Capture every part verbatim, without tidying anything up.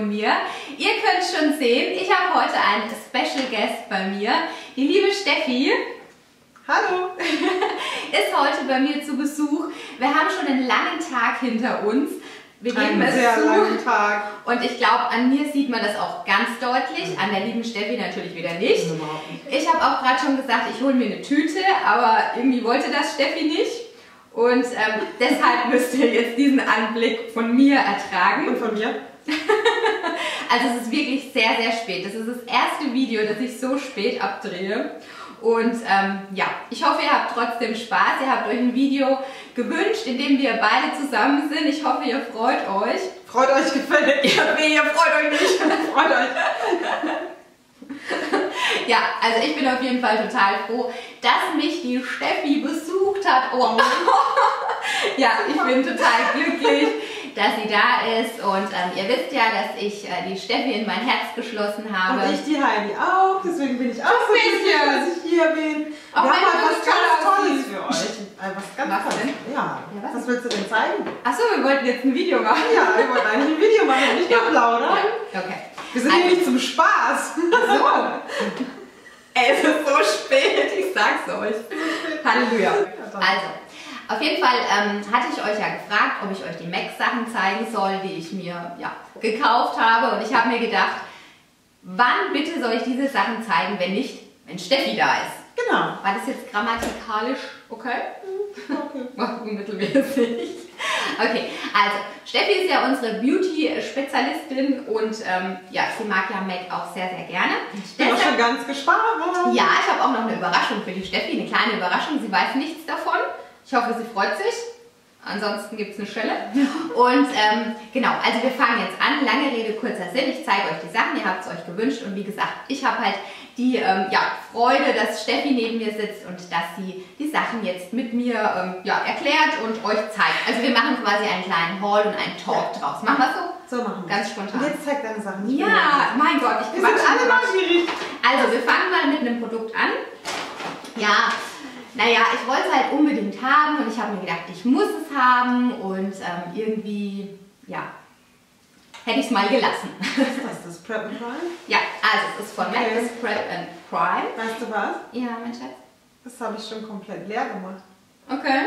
von mir. Ihr könnt schon sehen, ich habe heute einen Special Guest bei mir. Die liebe Steffi. Hallo. Ist heute bei mir zu Besuch. Wir haben schon einen langen Tag hinter uns. Wir geben einen sehr zu. langen Tag. Und ich glaube, an mir sieht man das auch ganz deutlich, an der lieben Steffi natürlich wieder nicht. Ich habe auch gerade schon gesagt, ich hole mir eine Tüte, aber irgendwie wollte das Steffi nicht. Und ähm, deshalb müsst ihr jetzt diesen Anblick von mir ertragen. Und von mir? Also es ist wirklich sehr, sehr spät. Das ist das erste Video, das ich so spät abdrehe. Und ähm, ja, ich hoffe, ihr habt trotzdem Spaß. Ihr habt euch ein Video gewünscht, in dem wir beide zusammen sind. Ich hoffe, ihr freut euch. Freut euch gefällig. Ja, nee, ihr freut euch nicht. Freut euch. Ja, also ich bin auf jeden Fall total froh, dass mich die Steffi besucht hat. Oh. Ja, ich bin total glücklich, dass sie da ist. Und ähm, ihr wisst ja, dass ich äh, die Steffi in mein Herz geschlossen habe. Und ich die Heidi auch. Deswegen bin ich auch so glücklich, dass ich hier bin. Auch wir haben wenn halt du was so ganz toll Tolles aussiehst. für euch. Äh, Was ganz Was Tolles. denn? Ja. Ja, was? Was willst du denn zeigen? Achso, wir wollten jetzt ein Video machen. Ja, wir wollten eigentlich ein Video machen, nicht nur plaudern. Ja. Okay. Wir sind Also- hier nicht zum Spaß. So. Ey, es ist so spät, ich sag's euch. Halleluja. Also, auf jeden Fall ähm, hatte ich euch ja gefragt, ob ich euch die Mac-Sachen zeigen soll, die ich mir ja, gekauft habe. Und ich habe mir gedacht, wann bitte soll ich diese Sachen zeigen, wenn nicht, wenn Steffi da ist? Genau. War das jetzt grammatikalisch okay? Okay. War mittelmäßig. Okay, also Steffi ist ja unsere Beauty-Spezialistin und ähm, ja, sie mag ja Mac auch sehr, sehr gerne. Ich bin auch schon ganz gespannt. Ja, ich habe auch noch eine Überraschung für die Steffi, eine kleine Überraschung. Sie weiß nichts davon. Ich hoffe, sie freut sich. Ansonsten gibt es eine Schelle. Und ähm, genau, also wir fangen jetzt an. Lange Rede, kurzer Sinn. Ich zeige euch die Sachen, ihr habt es euch gewünscht. Und wie gesagt, ich habe halt die ähm, ja, Freude, dass Steffi neben mir sitzt und dass sie die Sachen jetzt mit mir ähm, ja, erklärt und euch zeigt. Also wir machen quasi einen kleinen Haul und einen Talk draus. Machen wir es so? So machen wir. Ganz spontan. Und jetzt zeig deine Sachen. Ich bin Ja, mein Gott, ich Wir sind quatsch alle immer. neugierig. Also, wir fangen mal mit einem Produkt an. Ja, naja, ich wollte es halt unbedingt haben und ich habe mir gedacht, ich muss es haben und ähm, irgendwie, ja, hätte ich es mal gelassen. Was ist das? Prep and Prime? Ja, also es ist von Okay. Mac, das ist Prep and Prime. Weißt du was? Ja, mein Schatz. Das habe ich schon komplett leer gemacht. Okay.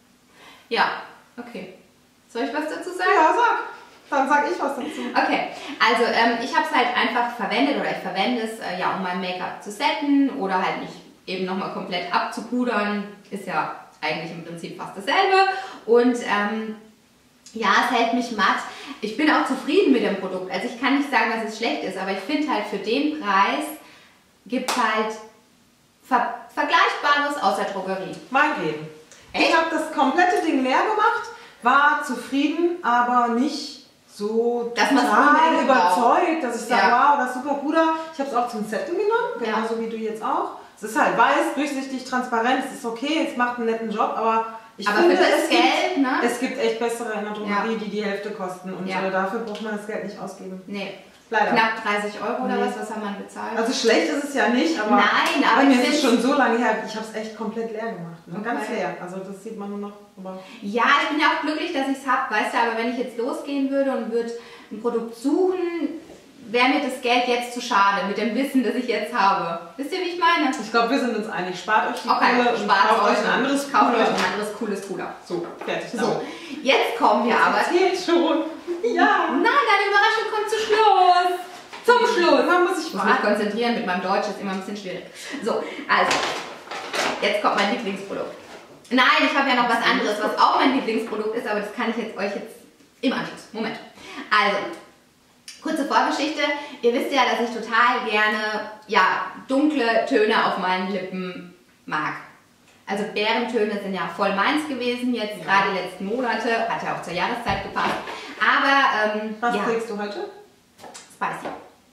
Ja, okay. Soll ich was dazu sagen? Ja, sag. Dann sag ich was dazu. Okay, also ähm, ich habe es halt einfach verwendet oder ich verwende es äh, ja, um mein Make-up zu setten oder halt nicht eben nochmal komplett abzupudern. Ist ja eigentlich im Prinzip fast dasselbe. Und ähm, ja, es hält mich matt. Ich bin auch zufrieden mit dem Produkt. Also ich kann nicht sagen, dass es schlecht ist, aber ich finde halt für den Preis gibt es halt ver Vergleichbares aus der Drogerie. Mein Leben. Echt? Ich habe das komplette Ding leer gemacht, war zufrieden, aber nicht so Dass man's total unbedingt überzeugt, dass ich sage, Ja. wow, das ist super Puder. Ich habe es auch zum Setten genommen, genauso wie du jetzt auch. Es ist halt weiß, durchsichtig, transparent, es ist okay, es macht einen netten Job, aber ich Aber finde, für das es, Geld, gibt, ne? es gibt echt bessere in der Drogerie, Ja. die die Hälfte kosten und Ja. äh, dafür braucht man das Geld nicht ausgeben. Nee, Leider. knapp dreißig Euro oder Nee. was, was hat man bezahlt? Also schlecht ist es ja nicht, aber Nein, aber bei mir ich ist es find's- schon so lange her, ich habe es echt komplett leer gemacht. Ne? Ganz Okay. leer, also das sieht man nur noch. Aber Ja, ich bin ja auch glücklich, dass ich es habe, weißt du, aber wenn ich jetzt losgehen würde und würde ein Produkt suchen, wäre mir das Geld jetzt zu schade mit dem Wissen, das ich jetzt habe. Wisst ihr, wie ich meine? ich glaube, wir sind uns einig. Spart euch die Okay, Kohle und spart kauft euch euch ein anderes kauft euch Puder. ein anderes cooles Puder. So, fertig. So, jetzt kommen wir aber. Erzählt schon. Ja. Nein, deine Überraschung kommt zu Schluss. Zum Schluss. Man muss sich Ich muss mich warten. konzentrieren, mit meinem Deutsch ist immer ein bisschen schwierig. So, also, jetzt kommt mein Lieblingsprodukt. Nein, ich habe ja noch was anderes, was auch mein Lieblingsprodukt ist, aber das kann ich jetzt euch jetzt im Anschluss. Moment. Also, kurze Vorgeschichte. Ihr wisst ja, dass ich total gerne ja, dunkle Töne auf meinen Lippen mag. Also Bärentöne sind ja voll meins gewesen jetzt, Ja. gerade die letzten Monate. Hat ja auch zur Jahreszeit gepasst. Aber, ähm, Was ja, trägst du heute? spicy.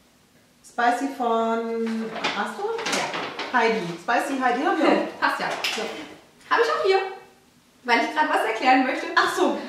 Spicy von Astor? Ja. Heidi. Spicy Heidi haben wir auch. Passt ja. So. Habe ich auch hier, weil ich gerade was erklären möchte. Ach so.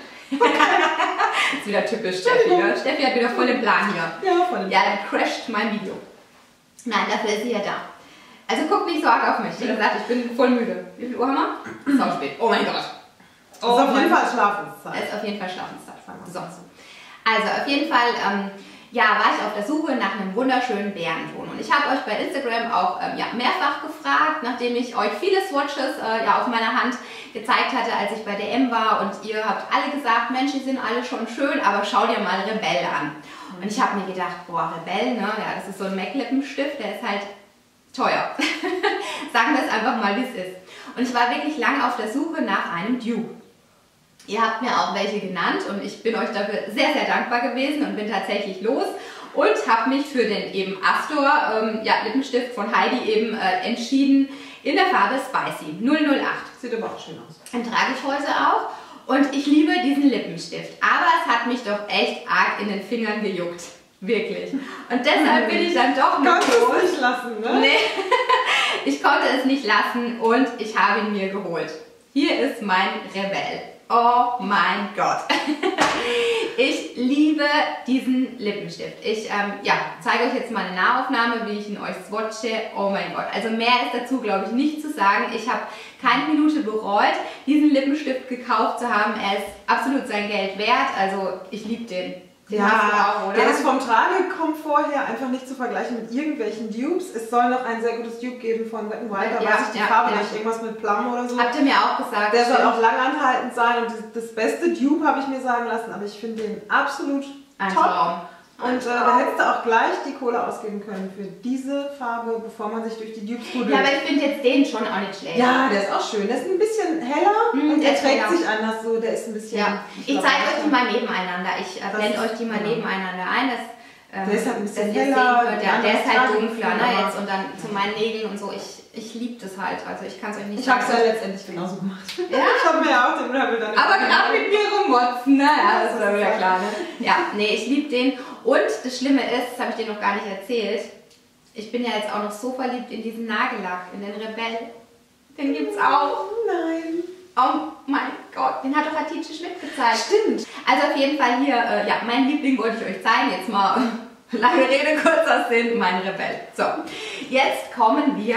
Ist wieder typisch Steffi, ne? Steffi hat wieder voll den Plan hier. Ja, von dem. Ja, dann crasht mein Video. Nein, dafür ist sie ja da. Also guck nicht so arg auf mich. Wie gesagt, ich bin voll müde. Wie viel Uhr haben wir? Sau spät. Oh mein Gott. Das ist auf jeden Fall Es Schlafenszeit. ist auf jeden Fall Schlafenszeit. So. Also auf jeden Fall, ähm, ja, war ich auf der Suche nach einem wunderschönen Bärenton. Und ich habe euch bei Instagram auch ähm, ja, mehrfach gefragt, nachdem ich euch viele Swatches äh, ja, auf meiner Hand gezeigt hatte, als ich bei D M war. Und ihr habt alle gesagt, Mensch, die sind alle schon schön, aber schau dir mal Rebelle an. Und ich habe mir gedacht, boah, Rebelle, ne? Ja, das ist so ein MAC-Lippenstift, der ist halt teuer. Sagen wir es einfach mal, wie es ist. Und ich war wirklich lange auf der Suche nach einem Dupe. Ihr habt mir auch welche genannt und ich bin euch dafür sehr, sehr dankbar gewesen und bin tatsächlich los und habe mich für den eben Astor ähm, ja, Lippenstift von Heidi eben äh, entschieden in der Farbe Spicy null null acht. Sieht aber auch schön aus. Den trage ich heute auch und ich liebe diesen Lippenstift, aber es hat mich doch echt arg in den Fingern gejuckt. Wirklich. Und deshalb bin ich dann doch noch Kannst du es nicht lassen, ne? Nee, ich konnte es nicht lassen und ich habe ihn mir geholt. Hier ist mein Rebelle. Oh mein Gott. Ich liebe diesen Lippenstift. Ich ähm, ja, zeige euch jetzt mal eine Nahaufnahme, wie ich ihn euch swatche. Oh mein Gott. Also mehr ist dazu, glaube ich, nicht zu sagen. Ich habe keine Minute bereut, diesen Lippenstift gekauft zu haben. Er ist absolut sein Geld wert. Also ich liebe den. Den hast du Ja, auch, oder? der ist vom Tragekomfort her einfach nicht zu vergleichen mit irgendwelchen Dupes. Es soll noch ein sehr gutes Dupe geben von Wet n Wild, da Ja, weiß ich die ja, Farbe ja. nicht, irgendwas mit Plum oder so. Habt ihr mir auch gesagt. Der soll stimmt. auch langanhaltend sein und das, das beste Dupe habe ich mir sagen lassen, aber ich finde den absolut Ein top. Traum. Und äh, da hättest du auch gleich die Kohle ausgeben können für diese Farbe, bevor man sich durch die Dupes buddelt. Ja, aber ich finde jetzt den schon auch nicht schlecht. Ja, der ist auch schön. Der ist ein bisschen heller Mm, und der der ist trägt heller. sich anders so. Der ist ein bisschen... Ja, ich glaub, zeige euch die leichter. mal nebeneinander. Ich äh, Das blende ist- euch die mal genau. nebeneinander ein. Das, ähm, Der ist halt ein bisschen dass ihr heller, sehen könnt. die Ja, der andere ist halt Farbe, dunkler, ne, aber- jetzt. Und dann zu meinen Nägeln und so. Ich, ich liebe das halt. Also ich kann es euch nicht Ich habe es ja sagen. letztendlich genauso gemacht. Ja? Ich habe mir ja auch den Rebel dann... Aber gerade mit mir rummotzen, naja, das ist ja wieder klar, ne? Ja, nee, ich liebe den. Und das Schlimme ist, das habe ich dir noch gar nicht erzählt, ich bin ja jetzt auch noch so verliebt in diesen Nagellack, in den Rebell. Den gibt's auch. Oh nein. Oh mein Gott, den hat doch Hatice Schmidt gezeigt. Stimmt. Also auf jeden Fall hier, äh, ja, mein Liebling wollte ich euch zeigen. Jetzt mal lange Rede, kurzer Sinn, mein Rebell. So, jetzt kommen wir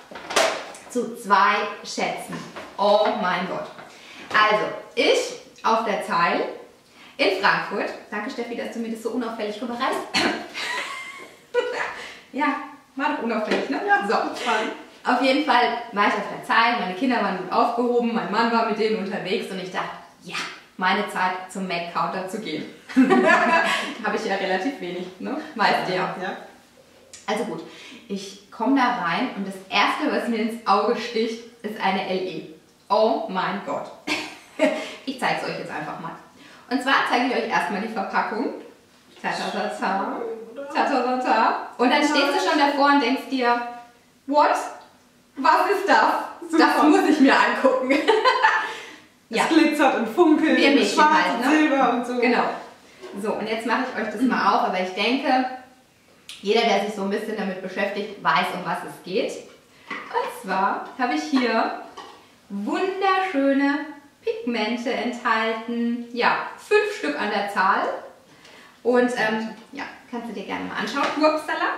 zu zwei Schätzen. Oh mein Gott. Also, ich auf der Zeil in Frankfurt. Danke Steffi, dass du mir das so unauffällig rüberreißt. Ja, war doch unauffällig, ne? Ja, so. Auf jeden Fall war ich auf der Zeil, meine Kinder waren gut aufgehoben, mein Mann war mit denen unterwegs und ich dachte, ja, meine Zeit zum Mac-Counter zu gehen. Habe ich ja relativ wenig, ne? Weißt du ja. Ja. Also gut, ich komme da rein und das erste, was mir ins Auge sticht, ist eine L E. Oh mein Gott. Ich zeige es euch jetzt einfach mal. Und zwar zeige ich euch erstmal die Verpackung. Ta-ta-ta-ta. Ta-ta-ta-ta. Und dann stehst du schon davor und denkst dir, what? Was ist das? Super. Das muss ich mir angucken. Es Ja. glitzert und funkelt, Wie ein und Mädchen schwarz halt, und ne? silber und so. Genau. So, und jetzt mache ich euch das mal auf, aber ich denke, jeder, der sich so ein bisschen damit beschäftigt, weiß, um was es geht. Und zwar habe ich hier wunderschöne Pigmente enthalten. Ja, fünf Stück an der Zahl. Und ähm, ja, kannst du dir gerne mal anschauen. Upsala.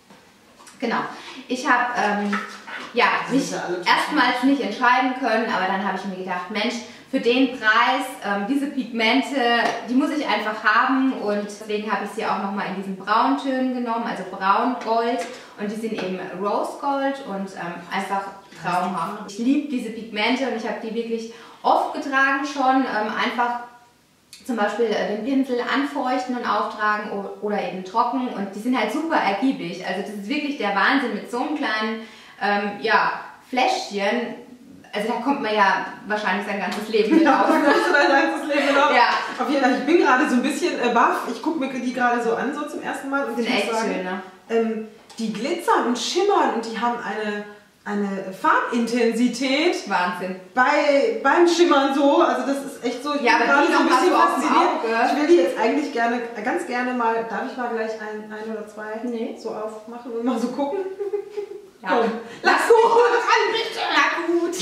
Genau. Ich habe ähm, ja, mich ja alle erstmals nicht entscheiden können, aber dann habe ich mir gedacht, Mensch, für den Preis, ähm, diese Pigmente, die muss ich einfach haben und deswegen habe ich sie auch nochmal in diesen Brauntönen genommen, also Braun-Gold und die sind eben Rose Gold und ähm, einfach traumhaft. Ich liebe diese Pigmente und ich habe die wirklich oft getragen schon, ähm, einfach zum Beispiel äh, den Pinsel anfeuchten und auftragen o- oder eben trocken und die sind halt super ergiebig. Also das ist wirklich der Wahnsinn mit so einem kleinen ähm, ja, Fläschchen. Also da kommt man ja wahrscheinlich sein ganzes Leben mit Ja, auf. da kommst du dein ganzes Leben noch. Ja. Auf jeden Fall, ich bin gerade so ein bisschen äh, baff. Ich gucke mir die gerade so an, so zum ersten Mal. Und Die sind ich muss echt sagen, schön, ne? ähm, die glitzern und schimmern und die haben eine, eine Farbintensität Wahnsinn. bei, beim Schimmern so. Also das ist echt so, ich Ja, bin aber gerade die so ein noch mal bisschen so auf dem fasziniert. Auge. Ich will die jetzt eigentlich gerne, ganz gerne mal, darf ich mal gleich ein, ein oder zwei Nee. so aufmachen und mal so gucken? Ja. Komm, Lass lass gut, na gut.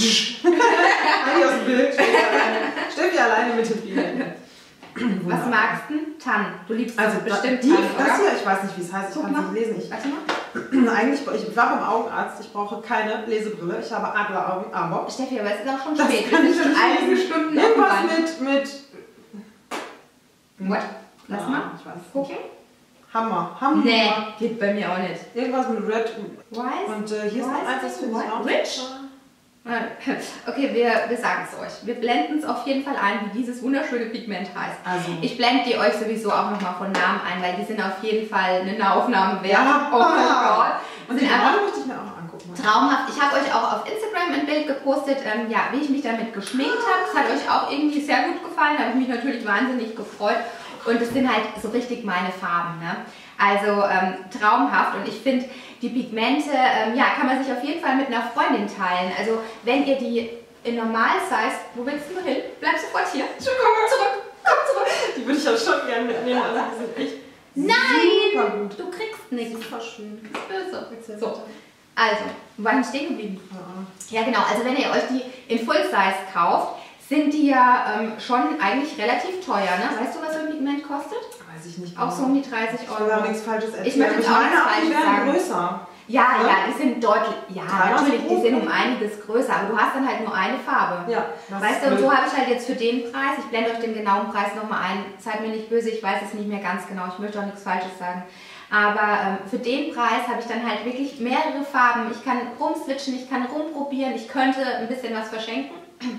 Anni aus dem Bild. Steffi alleine, Steffi alleine mit den Bienen. Was magst du? Tann. Du liebst Also bestimmt die, Tann, das oder? hier, ich weiß nicht, wie es heißt, ich Guck kann es mal. nicht lesen. Ich, Warte mal. eigentlich, ich war beim Augenarzt, ich brauche keine Lesebrille, ich habe Adleraugen, aber Steffi, aber es ist auch schon das spät. kann Wir ich sind schon nicht einige lesen. Stunden auf dem Irgendwas Bein. mit, mit... What? Lass Ja, mal. ich weiß es Gucken. Hammer. Hammer. Nee, geht bei mir auch nicht. Irgendwas mit Red. Weiß? Und äh, hier ist noch eins, das finde ich auch Rich? Okay, wir, wir sagen es euch. Wir blenden es auf jeden Fall ein, wie dieses wunderschöne Pigment heißt. Also. Ich blende die euch sowieso auch nochmal von Namen ein, weil die sind auf jeden Fall eine Aufnahme wert. Ja. Oh mein Gott. Und die Farbe möchte ich mir auch angucken. Traumhaft. Ich habe euch auch auf Instagram ein Bild gepostet, ähm, ja, wie ich mich damit geschminkt habe. Das hat euch auch irgendwie sehr gut gefallen. Da habe ich mich natürlich wahnsinnig gefreut. Und es sind halt so richtig meine Farben. Ne? Also ähm, traumhaft. Und ich finde, die Pigmente, ähm, ja, kann man sich auf jeden Fall mit einer Freundin teilen. Also wenn ihr die in Normal-Size, wo willst du hin? Bleib sofort hier. Komm zurück, komm zurück. Die würde ich ja schon gerne mitnehmen. Also die sind echt Nein, super gut. du kriegst nichts. Super schön. Böse. So. Also, wo waren wir stehen geblieben? Ja. ja, genau. Also wenn ihr euch die in Full Size kauft, sind die ja ähm, schon eigentlich relativ teuer. Ne? Weißt du, was so ein Pigment kostet? Weiß ich nicht. Auch so um die dreißig Euro. Ich will auch nichts Falsches erzählen. Ich möchte jetzt auch nichts Falsches sagen. Größer. Ja, ja, die sind deutlich, ja, natürlich, die sind um einiges größer, aber du hast dann halt nur eine Farbe. Ja. Weißt du, und so habe ich halt jetzt für den Preis, ich blende euch den genauen Preis nochmal ein, seid mir nicht böse, ich weiß es nicht mehr ganz genau, ich möchte auch nichts Falsches sagen. Aber ähm, für den Preis habe ich dann halt wirklich mehrere Farben, ich kann rumswitchen, ich kann rumprobieren, ich könnte ein bisschen was verschenken.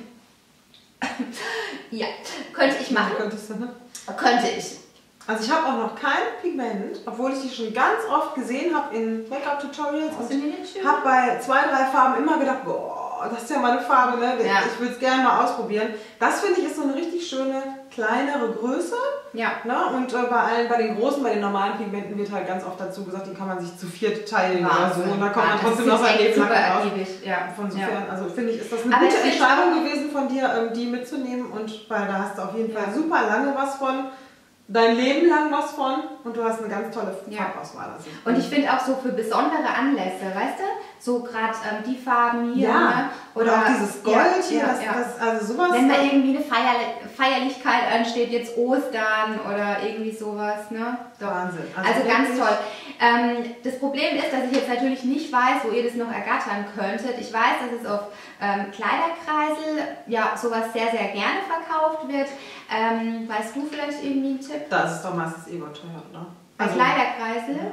Ja, könnte ich machen. Könntest du, ne? Könnte ich. Also ich habe auch noch kein Pigment, obwohl ich die schon ganz oft gesehen habe in Make-up-Tutorials und habe bei zwei, drei Farben immer gedacht, boah, das ist ja meine Farbe, ne? Ja. Ich will es gerne mal ausprobieren. Das finde ich ist so eine richtig schöne, kleinere Größe. Ja. Ne? Und äh, bei, allen, bei den großen, bei den normalen Pigmenten wird halt ganz oft dazu gesagt, die kann man sich zu viert teilen Wahnsinn. oder so. Und da kommt man Wahnsinn. trotzdem noch sein Leben lang raus. Ja. Von sofern, Ja. also finde ich, ist das eine Aber gute Entscheidung gewesen von dir, die mitzunehmen. Und weil da hast du auf jeden Fall super lange was von. Dein Leben lang was von und du hast eine ganz tolle Farbauswahl. Ja. Und ich finde auch so für besondere Anlässe, weißt du, so gerade ähm, die Farben hier, ja. ne? Oder, oder auch dieses Gold ja, hier, ja, das, ja. Das, also sowas. Wenn mal irgendwie eine Feier, Feierlichkeit ansteht, jetzt Ostern oder irgendwie sowas, ne? Doch. Wahnsinn. Also, also ganz toll. Ähm, das Problem ist, dass ich jetzt natürlich nicht weiß, wo ihr das noch ergattern könntet. Ich weiß, dass es auf ähm, Kleiderkreisel ja sowas sehr, sehr gerne verkauft wird. Ähm, weißt du vielleicht irgendwie einen Tipp? Das ist doch meistens eh überteuert, oder? Bei Also, Kleiderkreisel? Ja.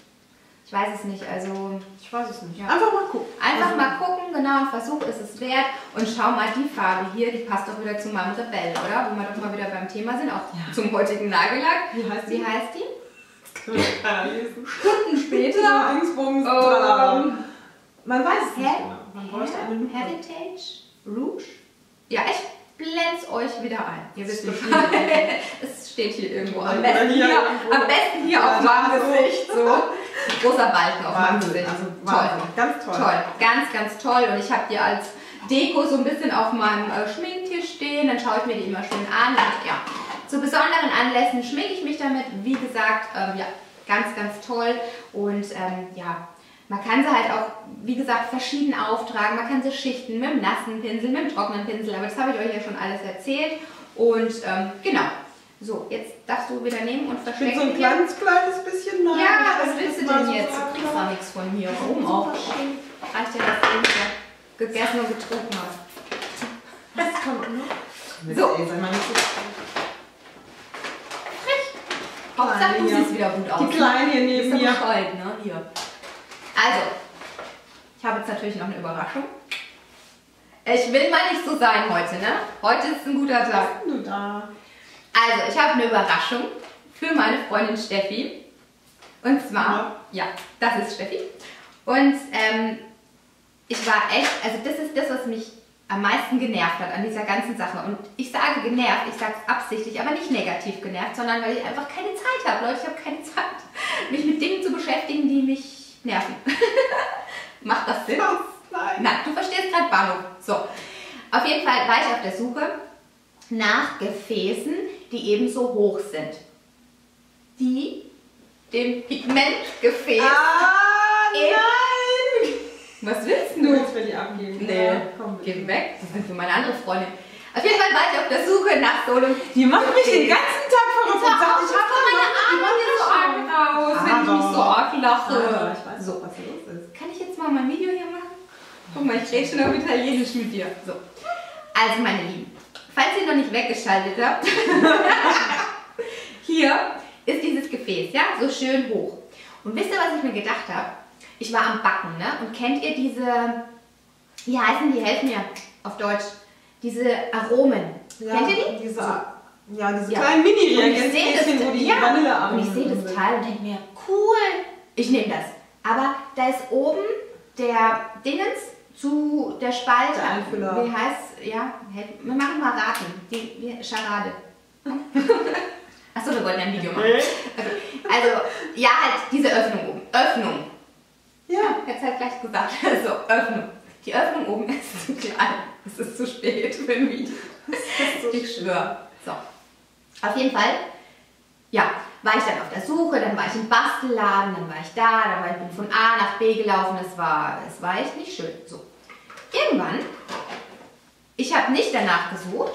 Ich weiß es nicht, also... Ich weiß es nicht. Ja. Einfach mal gucken. Einfach also, mal gucken, genau, ein Versuch ist es wert. Und schau mal, die Farbe hier, die passt doch wieder zu meinem Rebell, oder? Wo wir doch mal wieder beim Thema sind, auch ja. zum heutigen Nagellack. Wie heißt die? Wie heißt die? Kann ich keiner lesen. Stunden später. Dingsbums, um, Man weiß es nicht Her genau. Man bräuchte eine Lupe. Heritage Rouge? Ja, ich blende es euch wieder ein. Ihr wisst Bescheid. Es steht hier irgendwo. Am besten hier, hier, am besten hier auf meinem Gesicht. So. Großer Balken auf meinem Gesicht. Also, toll. Ganz toll. Toll. Ganz, ganz toll. Und ich habe die als Deko so ein bisschen auf meinem äh, Schminktisch stehen. Dann schaue ich mir die immer schön an. Und ja, zu besonderen Anlässen schminke ich mich damit. Wie gesagt, ähm, ja, ganz, ganz toll. Und ähm, ja, man kann sie halt auch, wie gesagt, verschieden auftragen. Man kann sie schichten mit dem nassen Pinsel, mit dem trockenen Pinsel. Aber das habe ich euch ja schon alles erzählt. Und ähm, genau. So, jetzt darfst du wieder nehmen und verstecken. So ein kleines, kleines bisschen mal. Ja, was willst du denn jetzt? Du kriegst doch nichts von mir. Warum auch? Reicht dir das, den ich gegessen und getrunken habe. Was kommt noch? So. Ey, sei mal nicht so frech. Hauptsache, du siehst wieder gut aus. Die Kleinen hier neben mir. Bescheid, ne? Hier. Also, ich habe jetzt natürlich noch eine Überraschung. Ich will mal nicht so sein heute, ne? Heute ist ein guter Tag. Was bist du da? Also, ich habe eine Überraschung für meine Freundin Steffi. Und zwar, ja, das ist Steffi. Und ähm, ich war echt, also das ist das, was mich am meisten genervt hat an dieser ganzen Sache. Und ich sage genervt, ich sage es absichtlich, aber nicht negativ genervt, sondern weil ich einfach keine Zeit habe. Leute, ich habe keine Zeit, mich mit Dingen zu beschäftigen, die mich nerven. Macht das Sinn? Nein. Na, du verstehst gerade Bahnhof. So, auf jeden Fall war ich auf der Suche nach Gefäßen, die ebenso hoch sind. Die dem Pigmentgefäß. Ah, nein! Was willst du? Du willst mir die abgeben. Nee, ja, komm, geh weg. Das sind für meine andere Freundin. Auf jeden Fall war ich auf der Suche nach so einem. Die macht mich den ganzen Tag verrückt und sagt, ich habe meine Arme hier so arg raus, wenn ich mich so arg lache. Ah, ich weiß so, was hier los ist. Kann ich jetzt mal mein Video hier machen? Guck mal, ich rede schon auf Italienisch mit dir. So. Also, meine Lieben, falls ihr noch nicht weggeschaltet habt, hier ist dieses Gefäß, ja, so schön hoch. Und wisst ihr, was ich mir gedacht habe? Ich war am Backen, ne? Und kennt ihr diese, wie heißen die, helfen mir auf Deutsch, diese Aromen. Ja, kennt ihr die? Diese, so. Ja, diese ja. kleinen Mini-Reagenzgläschen, wo die ja, Vanillearomen und ich sehe das sind. Teil und denke mir, cool, ich nehme das. Aber da ist oben der Dingens zu der Spalte. Der Einfüller. Wie heißt, ja, wir machen mal raten. Die, die Scharade. Achso, wir wollten ein Video machen. Okay. Also, ja, halt diese Öffnung oben. Öffnung. Ja. Jetzt halt gleich gesagt. Also, Öffnung. Die Öffnung oben ist zu klein. Es ist zu spät für ein Video. Ich schwöre. So. Auf jeden Fall, ja, war ich dann auf der Suche, dann war ich im Bastelladen, dann war ich da, dann war ich bin von A nach B gelaufen. Es war, es war echt nicht schön. So. Irgendwann, ich habe nicht danach gesucht,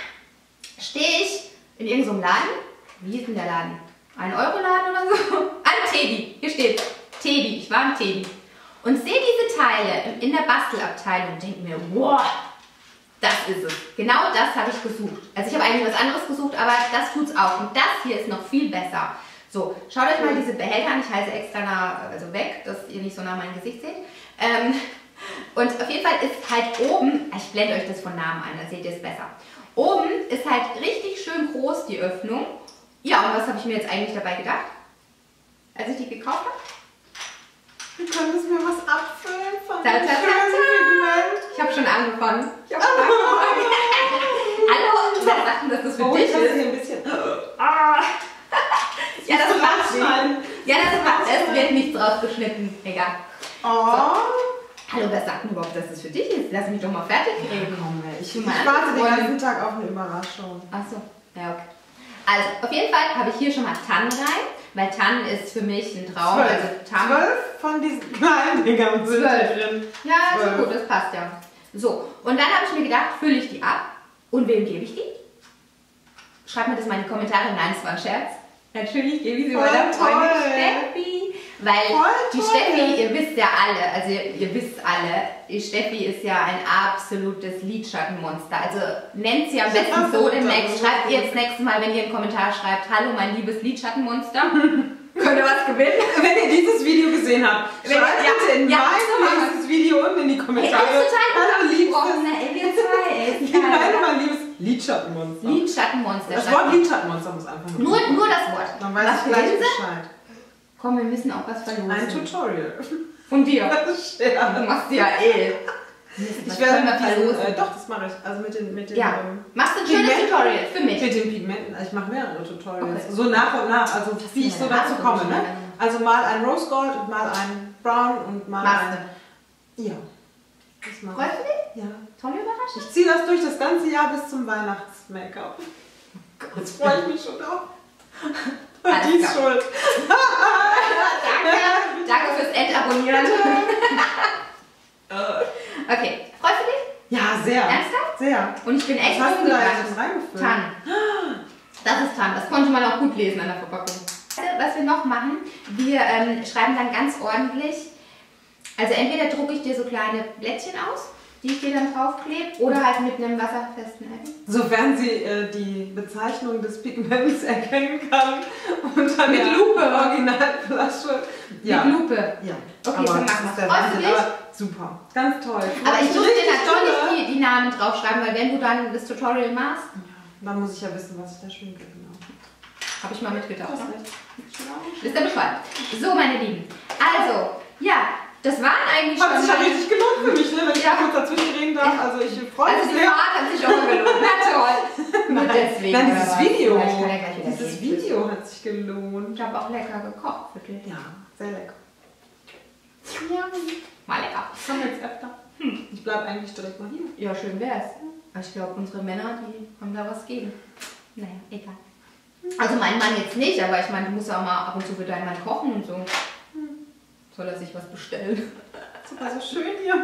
stehe ich in irgendeinem Laden. Wie hieß denn der Laden? Ein Euro-Laden oder so? Ein Teddy. Hier steht Teddy. Ich war im Teddy. Und sehe diese Teile in der Bastelabteilung und denke mir, wow, das ist es. Genau das habe ich gesucht. Also ich habe eigentlich was anderes gesucht, aber das tut es auch. Und das hier ist noch viel besser. So, schaut euch mal diese Behälter an. Ich halte extra nah, also weg, dass ihr nicht so nah mein Gesicht seht. Ähm, und auf jeden Fall ist halt oben, ich blende euch das von Namen ein, dann seht ihr es besser. Oben ist halt richtig schön groß die Öffnung. Ja, und was habe ich mir jetzt eigentlich dabei gedacht, als ich die gekauft habe? Du könntest mir was abfüllen von Ta, ta, dem ta, schönen ta. Pigment. Ich habe schon angefangen. Ich habe schon angefangen. Hallo, wer sagt denn, dass das für Oh, dich ich lasse ist? hier ein bisschen. Ah. Ja, das macht rausschneiden. Ja, das macht es wird nichts rausgeschnitten. Egal. Oh. Hallo, wer sagt denn überhaupt, dass das für dich ist? Lass mich doch mal fertig reden. Komm, ey. Ich, Du ich meinst, warte den wollen- ganzen Tag auf eine Überraschung. Achso, ja, okay. Also, auf jeden Fall habe ich hier schon mal Tannen rein, weil Tannen ist für mich ein Traum. Zwölf. Also Tannen. Zwölf von diesen kleinen Dingern sind Zwölf. hier drin. Ja, ist Zwölf. gut, das passt ja. So, und dann habe ich mir gedacht, fülle ich die ab. Und wem gebe ich die? Schreibt mir das mal in die Kommentare. Nein, es war ein Scherz. Natürlich gebe ich sie Voll meiner Freundin toll. Steffi. Weil Voll die toll. Steffi, ihr wisst ja alle, also ihr, ihr wisst alle, die Steffi ist ja ein absolutes Lidschattenmonster. Also nennt sie am besten so demnächst. Schreibt ihr jetzt nächstes Mal, wenn ihr einen Kommentar schreibt, hallo mein liebes Lidschattenmonster. Könnt ihr was gewinnen? Wenn ihr dieses Video gesehen habt, Wenn- schreibt ja, bitte in ja, meinem so nächstes Video unten in die Hey, Kommentare. das ist total Hallo liebstes. unabgesprochen, ne? Ey, wir zwei, ey. ist Hallo geil. mein liebes Lidschattenmonster. Lidschattenmonster. Das schreibt Wort mal. Lidschattenmonster muss einfach Nur, nur das Wort. Dann weiß was ich gleich gewinnen Sie? Bescheid. Komm, wir müssen auch was verlosen. Ein Tutorial. Von dir. Das ist schwer. Du machst ja eh. Ich werde mit diesen, äh, doch, das mache ich. Also mit den, mit den Ja. ähm, Machst du ein schönes Pigmenten? Tutorial für mich? Mit den Pigmenten. Also ich mache mehrere Tutorials. Okay. So nach und nach, also wie ich so meine dazu Haare komme. so Ne? schnell. Also mal ein Rose Gold und mal ein Brown und mal Machst ein. Ja. Das mache Freust du dich? ich. Ja. Tolle Überraschung. Ich ziehe das durch das ganze Jahr bis zum Weihnachts-Make-up. Jetzt freue ich mich schon drauf. Alles Die ist klar. schuld. Danke. Danke fürs Entabonnieren. Okay, freust du dich? Ja, sehr. Ernsthaft? Sehr. Und ich bin echt Was hast du da umgegangen. jetzt reingefüllt? Tan. Das ist Tan, das konnte man auch gut lesen an der Verpackung. Was wir noch machen, wir ähm, schreiben dann ganz ordentlich, also entweder drucke ich dir so kleine Blättchen aus, die ich dir dann draufklebe, oder halt mit einem wasserfesten Ecken. Sofern sie äh, die Bezeichnung des Pigments erkennen kann und dann Mit der Lupe. Originalflasche. Ja. Mit Lupe. Ja. Okay, aber so das machen ist wir. der Freust du Wahnsinn. dich? Aber super. Ganz toll. Aber ich muss dir Richtig natürlich tolle- die, die Namen draufschreiben, weil wenn du dann das Tutorial machst, Dann muss ich ja wissen, was ich da schminke. Genau. habe ich mal mitgedacht. Das Ne? ist recht. Wisst ihr Bescheid? So, meine Lieben. Also, ja, das waren eigentlich Hat schon sich ja meine- richtig gelohnt für mich, ne? Wenn ich Ja. da kurz dazwischen reden darf. Ja. Also ich freue Also mich die sehr. Fahrt hat sich auch mal gelohnt. Na toll. Nur deswegen. Nein, oder dieses was? Video. Ja, ich kann ja gleich wieder Dieses gehen. Video hat sich gelohnt. Ich habe auch lecker gekocht für dich. Ja, sehr lecker. Ja, mal lecker. Ich komme jetzt öfter. Hm. Ich bleibe eigentlich direkt mal hier. Ja, schön wär's. Aber ich glaube, unsere Männer, die haben da was gegen. Naja, egal. Also mein Mann jetzt nicht, aber ich meine, du musst ja auch mal ab und zu für deinen Mann kochen und so. Soll er sich was bestellen? Super, so schön hier.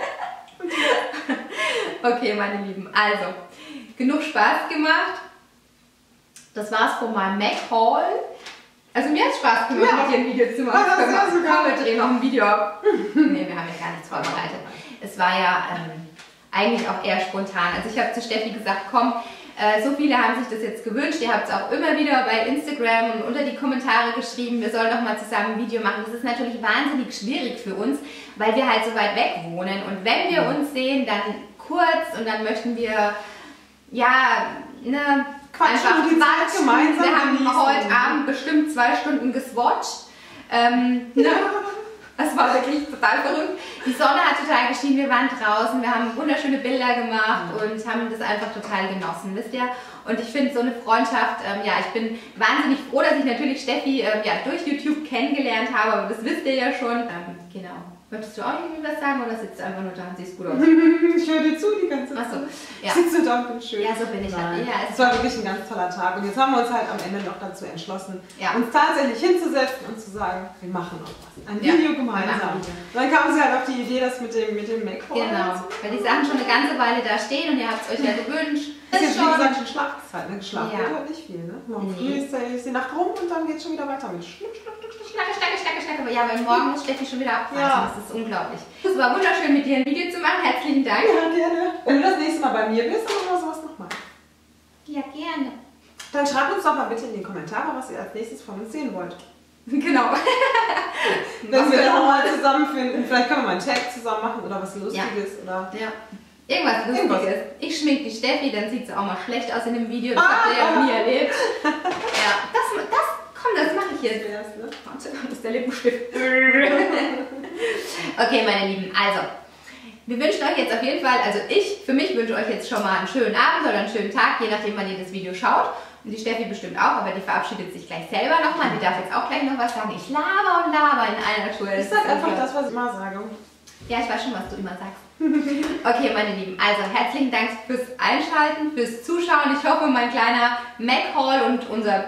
Okay, meine Lieben, also, genug Spaß gemacht. Das war's von meinem Mac-Haul. Also mir hat es Spaß gemacht, Ja. mit dir ein Video zu machen. Ja, das Können wir- war sogar- Komm, wir drehen noch ein Video ab. Nee, wir haben ja gar nichts vorbereitet. Es war ja ähm, eigentlich auch eher spontan. Also ich habe zu Steffi gesagt, komm, Äh, so viele haben sich das jetzt gewünscht. Ihr habt es auch immer wieder bei Instagram und unter die Kommentare geschrieben, wir sollen doch mal zusammen ein Video machen. Das ist natürlich wahnsinnig schwierig für uns, weil wir halt so weit weg wohnen. Und wenn wir uns sehen, dann kurz und dann möchten wir, ja, ne, Quatschen, einfach quatschen. Gemeinsam wir haben heute Abend bestimmt zwei Stunden geswatcht. Ähm, ne? Das war wirklich total verrückt. Die Sonne hat total geschienen, wir waren draußen, wir haben wunderschöne Bilder gemacht und haben das einfach total genossen, wisst ihr? Und ich finde so eine Freundschaft, ähm, ja, ich bin wahnsinnig froh, dass ich natürlich Steffi ähm, ja, durch YouTube kennengelernt habe, aber das wisst ihr ja schon. Ähm, genau. Möchtest du auch irgendwie was sagen oder sitzt du einfach nur da und siehst gut aus? Ich höre dir zu die ganze Zeit. Achso, ja. Sitzt du da und bin schön. Ja, so bin ich halt. Ja, es war wirklich ein ganz toller Tag und jetzt haben wir uns halt am Ende noch dazu entschlossen, ja. uns tatsächlich hinzusetzen und zu sagen, wir machen noch was. Ein ja. Video gemeinsam. Und dann kam sie halt auf die Idee, das mit dem, mit dem Make-up. Genau, weil die Sachen schon eine ganze Weile da stehen und ihr habt es euch ja gewünscht. Das ist jetzt wie gesagt schon Schlafzeit, ne? Geschlafen ja. wird halt nicht viel, ne? Morgen früh ist die Nacht rum und dann geht es schon wieder weiter mit Schluck, Schluck, Schluck, Schluck. Schnacke, schnacke, schnacke, schnacke. Ja, weil morgen muss Steffi schon wieder abreisen. Ja. Das ist unglaublich. Es war wunderschön, mit dir ein Video zu machen. Herzlichen Dank. Ja, gerne. Wenn du das nächste Mal bei mir bist, dann machen wir sowas nochmal. Ja, gerne. Dann schreibt uns doch mal bitte in die Kommentare, was ihr als nächstes von uns sehen wollt. Genau. Wenn wir dann mal zusammenfinden. Vielleicht können wir mal einen Tag zusammen machen oder was Lustiges. Ja. Oder ja. Irgendwas Lustiges. Irgendwas. Ich schmink die Steffi, dann sieht sie auch mal schlecht aus in dem Video. Das ah, habt ihr ja noch nie erlebt. Ja, das, das, komm, das mache ich jetzt. Erst, ne? Warte, das ist der Lippenstift. Okay, meine Lieben, also, wir wünschen euch jetzt auf jeden Fall, also ich, für mich wünsche euch jetzt schon mal einen schönen Abend oder einen schönen Tag, je nachdem, wann ihr das Video schaut. Und die Steffi bestimmt auch, aber die verabschiedet sich gleich selber nochmal. Die darf jetzt auch gleich noch was sagen. Ich laber und laber in einer Tour. Ist das einfach das, was ich immer sage? Ja, ich weiß schon, was du immer sagst. Okay, meine Lieben, also herzlichen Dank fürs Einschalten, fürs Zuschauen. Ich hoffe, mein kleiner Mac-Haul und unser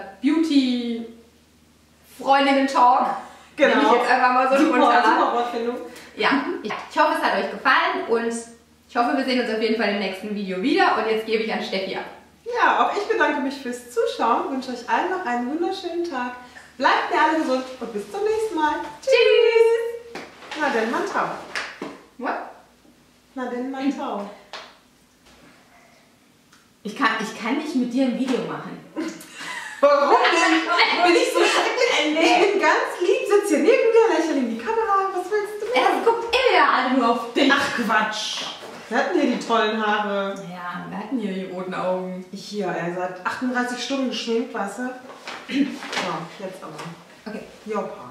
Beauty-Freundinnen-Talk, genau. nehme ich jetzt einfach mal so spontan. Super Wortfindung. Ja, ich hoffe, es hat euch gefallen und ich hoffe, wir sehen uns auf jeden Fall im nächsten Video wieder. Und jetzt gebe ich an Steffi ab. Ja, auch ich bedanke mich fürs Zuschauen, wünsche euch allen noch einen wunderschönen Tag. Bleibt mir alle gesund und bis zum nächsten Mal. Tschüss! Na denn, Mantau. What? Na denn, Mantau. Ich kann, ich kann nicht mit dir ein Video machen. Warum denn? Bin ich so schrecklich? Ich bin ganz lieb, sitze hier neben dir, lächle in die Kamera. Was willst du denn? Es guckt immer ja alle nur auf dich. Ach Quatsch. Wir hatten hier die tollen Haare. Ja, wir hatten hier die roten Augen. Hier, er seit achtunddreißig Stunden geschminkt, weißt du? So, jetzt aber. Okay. Jo.